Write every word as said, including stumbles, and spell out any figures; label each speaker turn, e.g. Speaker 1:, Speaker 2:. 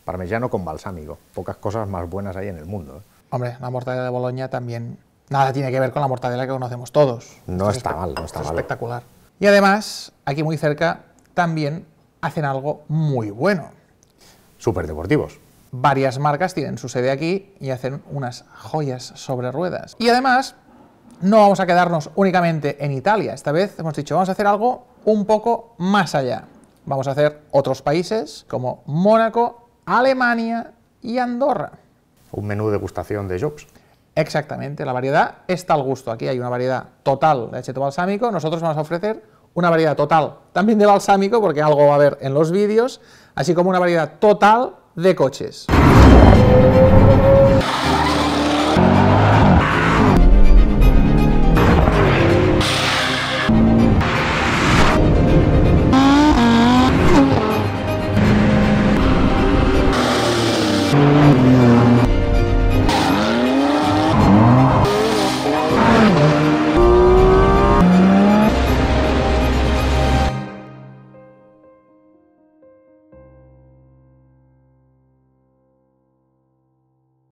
Speaker 1: Parmesano con balsámico. Pocas cosas más buenas hay en el mundo, ¿eh?
Speaker 2: Hombre, la mortadela de Boloña también nada tiene que ver con la mortadela que conocemos todos.
Speaker 1: No
Speaker 2: Esto
Speaker 1: está
Speaker 2: es
Speaker 1: mal, no está
Speaker 2: esto es
Speaker 1: mal.
Speaker 2: espectacular. Y además, aquí muy cerca, también hacen algo muy bueno.
Speaker 1: Súper deportivos.
Speaker 2: Varias marcas tienen su sede aquí y hacen unas joyas sobre ruedas. Y además, no vamos a quedarnos únicamente en Italia. Esta vez hemos dicho, vamos a hacer algo un poco más allá. Vamos a hacer otros países como Mónaco, Alemania y Andorra.
Speaker 1: Un menú degustación de Jobs.
Speaker 2: Exactamente, la variedad está al gusto. Aquí hay una variedad total de acheto balsámico. Nosotros vamos a ofrecer una variedad total también de balsámico, porque algo va a haber en los vídeos, así como una variedad total de coches.